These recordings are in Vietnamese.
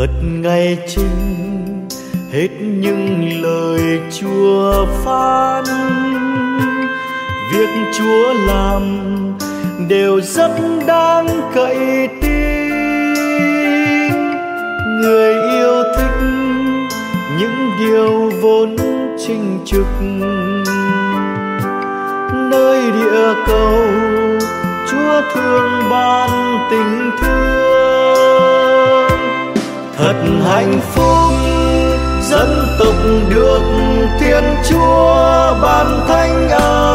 thật ngày trinh hết những lời Chúa phán. Việc Chúa làm đều rất đáng cậy tin. Người yêu thích những điều vốn chính trực, nơi địa cầu Chúa thương ban tình thương. Thật hạnh phúc dân tộc được Thiên Chúa ban thánh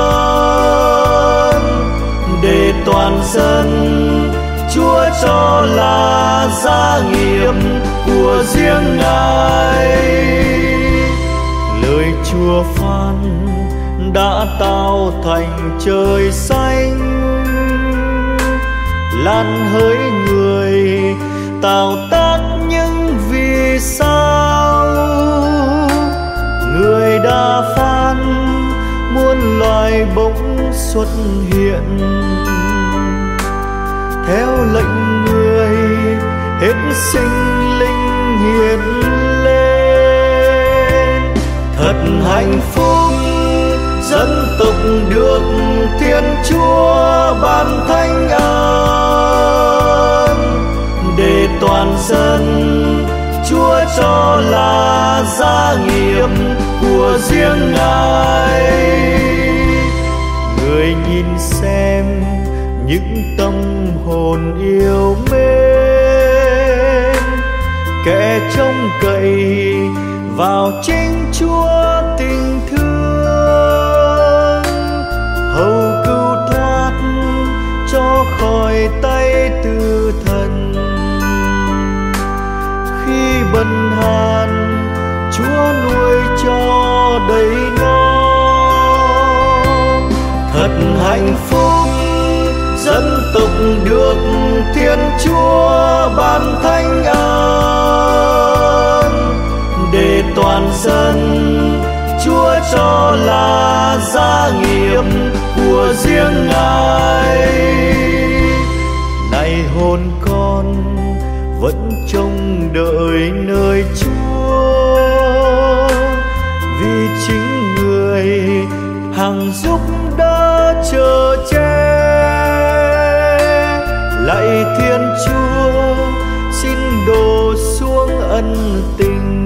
ơn, để toàn dân Chúa cho là gia nghiệp của riêng Ngài. Lời Chúa phán đã tạo thành trời xanh, lan hỡi người tạo tác những vì sao. Người đã phán muôn loài bỗng xuất hiện, theo lệnh người hết sinh linh hiện lên. Thật hạnh phúc dân tộc được Thiên Chúa ban thánh ơn, để toàn dân Chúa cho là gia nghiệp của riêng Ngài. Người nhìn xem những tâm hồn yêu mến, kẻ trông cậy vào chính Chúa tình thương, hầu cứu thoát cho khỏi tay tử thần. Khi bần hàn Chúa nuôi cho đầy no. Thật hạnh phúc dân tộc được Thiên Chúa ban thánh ơn, để toàn dân Chúa cho là gia nghiệp của riêng Ngài. Này hồn con vẫn trông đợi nơi Chúa, vì chính người hằng giúp đỡ chở che. Lạy Thiên Chúa xin đổ xuống ân tình,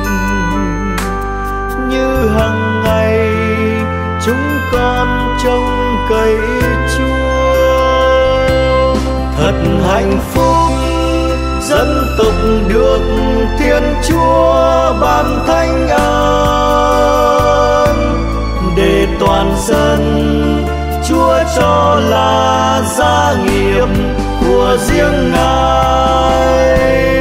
như hằng ngày chúng con trông cậy Chúa. Thật hạnh phúc dân tộc được Thiên Chúa ban thánh ơn, để toàn dân Chúa cho là gia nghiệp của riêng Ngài.